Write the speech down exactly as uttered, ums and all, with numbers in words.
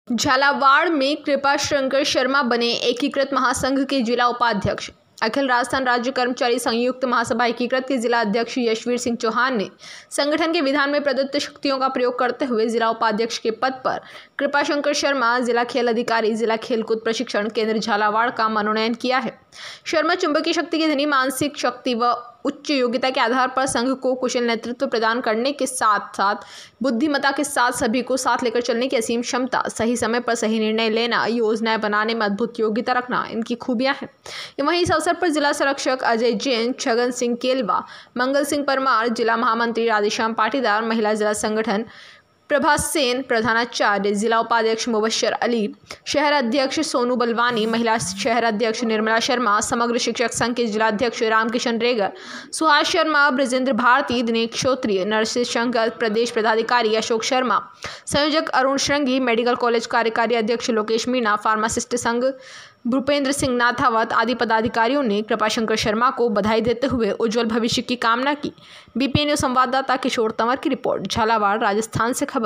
झालावाड़ में कृपा शंकर शर्मा बने एकीकृत महासंघ के जिला उपाध्यक्ष। अखिल राजस्थान राज्य कर्मचारी संयुक्त महासभा एकीकृत के जिला अध्यक्ष यशवीर सिंह चौहान ने संगठन के विधान में प्रदत्त शक्तियों का प्रयोग करते हुए जिला उपाध्यक्ष के पद पर कृपा शंकर शर्मा, जिला खेल अधिकारी, जिला खेलकूद प्रशिक्षण केंद्र झालावाड़ का मनोनयन किया है। शर्मा चुंबकीय शक्ति की धनी, मानसिक शक्ति व उच्च योग्यता के आधार पर संघ को कुशल नेतृत्व प्रदान करने के साथ साथ बुद्धिमत्ता के साथ सभी को साथ लेकर चलने की असीम क्षमता, सही समय पर सही निर्णय लेना, योजनाएं बनाने में अद्भुत योग्यता रखना इनकी खूबियां हैं। वहीं इस अवसर पर जिला संरक्षक अजय जैन, छगन सिंह केलवा, मंगल सिंह परमार, जिला महामंत्री राधेश्याम पाटीदार, महिला जिला संगठन प्रभास सेन, प्रधानाचार्य जिला उपाध्यक्ष मुबशर अली, शहर अध्यक्ष सोनू बलवानी, महिला शहर अध्यक्ष निर्मला शर्मा, समग्र शिक्षक संघ के जिला अध्यक्ष रामकिशन रेगर, सुहास शर्मा, ब्रजेंद्र भारती, दिनेश क्षोत्रिय, नरसिंह शंकर, प्रदेश पदाधिकारी अशोक शर्मा, संयोजक अरुण श्रृंगी, मेडिकल कॉलेज कार्यकारी अध्यक्ष लोकेश मीणा, फार्मासिस्ट संघ भूपेंद्र सिंह नाथावत आदि पदाधिकारियों ने कृपा शंकर शर्मा को बधाई देते हुए उज्जवल भविष्य की कामना की। बीपीएन न्यूज संवाददाता किशोर तंवर की रिपोर्ट, झालावाड़, राजस्थान से खबर।